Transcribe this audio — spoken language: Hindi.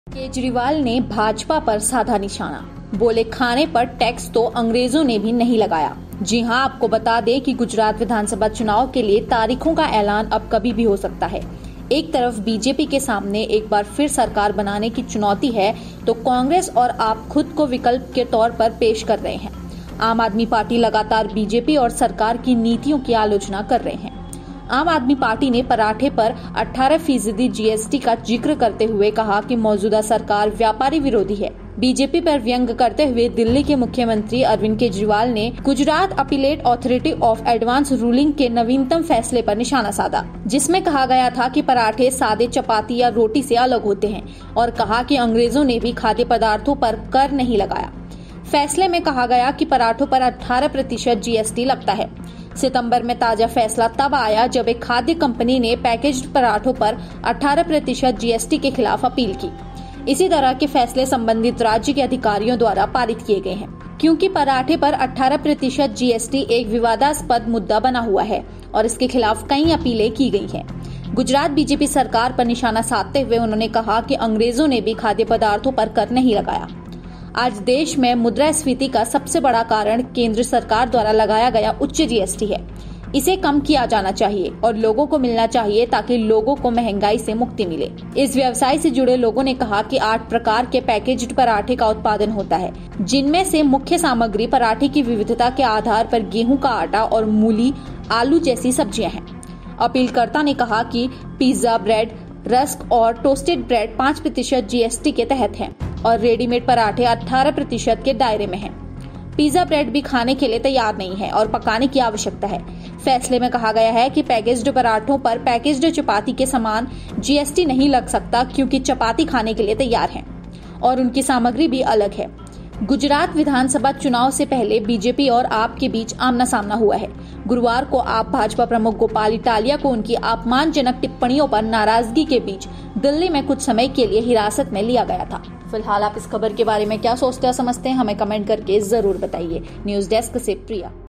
केजरीवाल ने भाजपा पर साधा निशाना, बोले खाने पर टैक्स तो अंग्रेजों ने भी नहीं लगाया। जी हां, आपको बता दें कि गुजरात विधानसभा चुनाव के लिए तारीखों का ऐलान अब कभी भी हो सकता है। एक तरफ बीजेपी के सामने एक बार फिर सरकार बनाने की चुनौती है, तो कांग्रेस और आप खुद को विकल्प के तौर पर पेश कर रहे हैं। आम आदमी पार्टी लगातार बीजेपी और सरकार की नीतियों की आलोचना कर रहे हैं। आम आदमी पार्टी ने पराठे पर 18% जीएसटी का जिक्र करते हुए कहा कि मौजूदा सरकार व्यापारी विरोधी है। बीजेपी पर व्यंग करते हुए दिल्ली के मुख्यमंत्री अरविंद केजरीवाल ने Gujarat appellate authority of advance ruling के नवीनतम फैसले पर निशाना साधा, जिसमें कहा गया था कि पराठे सादे चपाती या रोटी से अलग होते हैं, और कहा कि अंग्रेजों ने भी खाद्य पदार्थों पर कर नहीं लगाया। फैसले में कहा गया कि पराठों पर 18% जीएसटी लगता है। सितंबर में ताजा फैसला तब आया जब एक खाद्य कंपनी ने पैकेज्ड पराठों पर 18% जीएसटी के खिलाफ अपील की। इसी तरह के फैसले संबंधित राज्य के अधिकारियों द्वारा पारित किए गए हैं, क्योंकि पराठे पर 18% जीएसटी एक विवादास्पद मुद्दा बना हुआ है और इसके खिलाफ कई अपीलें की गई हैं। गुजरात बीजेपी सरकार पर निशाना साधते हुए उन्होंने कहा कि अंग्रेजों ने भी खाद्य पदार्थों पर कर नहीं लगाया। आज देश में मुद्रास्फीति का सबसे बड़ा कारण केंद्र सरकार द्वारा लगाया गया उच्च जीएसटी है। इसे कम किया जाना चाहिए और लोगों को मिलना चाहिए, ताकि लोगों को महंगाई से मुक्ति मिले। इस व्यवसाय से जुड़े लोगों ने कहा कि 8 प्रकार के पैकेज्ड पराठे का उत्पादन होता है, जिनमें से मुख्य सामग्री पराठे की विविधता के आधार पर गेहूं का आटा और मूली, आलू जैसी सब्जियां हैं। अपीलकर्ता ने कहा कि पिज्जा, ब्रेड, रस्क और टोस्टेड ब्रेड 5% जीएसटी के तहत है और रेडीमेड पराठे 18% के दायरे में हैं। पिज्जा ब्रेड भी खाने के लिए तैयार नहीं है और पकाने की आवश्यकता है। फैसले में कहा गया है कि पैकेज्ड पराठों पर पैकेज्ड चपाती के समान जीएसटी नहीं लग सकता, क्योंकि चपाती खाने के लिए तैयार है और उनकी सामग्री भी अलग है। गुजरात विधानसभा चुनाव से पहले बीजेपी और आप के बीच आमना सामना हुआ है। गुरुवार को आप भाजपा प्रमुख गोपाल इटालिया को उनकी अपमानजनक टिप्पणियों पर नाराजगी के बीच दिल्ली में कुछ समय के लिए हिरासत में लिया गया था। फिलहाल आप इस खबर के बारे में क्या सोचते और समझते हैं, हमें कमेंट करके जरूर बताइए। न्यूज डेस्क से प्रिया।